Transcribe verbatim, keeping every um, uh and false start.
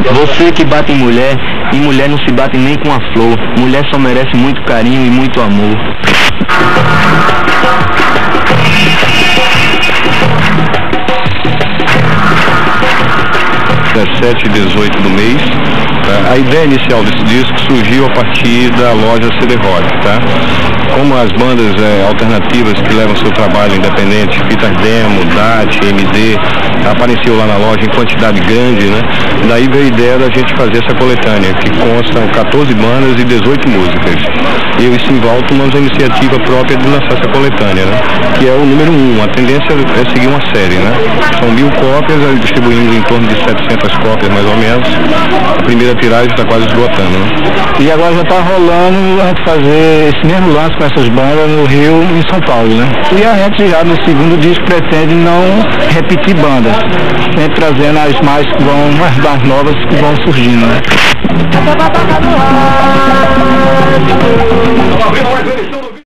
Você que bate em mulher, e mulher não se bate nem com a flor. Mulher só merece muito carinho e muito amor. dezessete e dezoito do mês. Tá? A ideia inicial desse disco surgiu a partir da loja C D Rock, tá? Como as bandas é, alternativas que levam seu trabalho independente, fitas demo, D A T, M D, apareceu lá na loja em quantidade grande, né? Daí veio a ideia da gente fazer essa coletânea, que constam quatorze bandas e dezoito músicas. Eu e Simval tomamos a iniciativa própria de lançar essa coletânea, né? Que é o número um. A tendência é seguir uma série, né? São mil cópias, distribuímos em torno de setecentas cópias mais ou menos. A primeira tiragem está quase esgotando, né? E agora já está rolando a gente fazer esse mesmo lance com essas bandas no Rio e em São Paulo, né? E a gente já no segundo disco pretende não repetir bandas, sempre trazendo as mais que vão, as mais novas que vão surgindo, né?